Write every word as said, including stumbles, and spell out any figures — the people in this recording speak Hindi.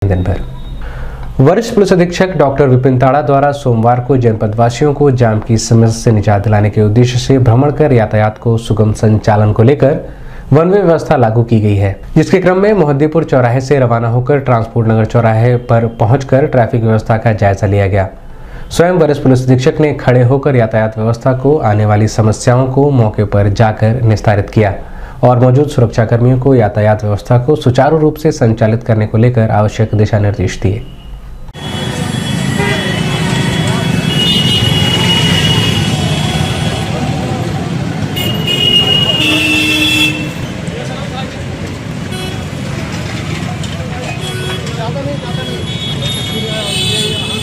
दिन भर। वरिष्ठ पुलिस अधीक्षक डॉक्टर विपिन ताड़ा द्वारा सोमवार को जनपद वासियों को जाम की समस्या से निजात दिलाने के उद्देश्य से भ्रमण कर यातायात को सुगम संचालन को लेकर वन वे व्यवस्था लागू की गई है, जिसके क्रम में मोहद्दीपुर चौराहे से रवाना होकर ट्रांसपोर्ट नगर चौराहे पर पहुंचकर ट्रैफिक व्यवस्था का जायजा लिया गया। स्वयं वरिष्ठ पुलिस अधीक्षक ने खड़े होकर यातायात व्यवस्था को आने वाली समस्याओं को मौके पर जाकर निस्तारित किया और मौजूद सुरक्षा कर्मियों को यातायात व्यवस्था को सुचारू रूप से संचालित करने को लेकर आवश्यक दिशा निर्देश दिए। ज़्यादा नहीं ज़्यादा नहीं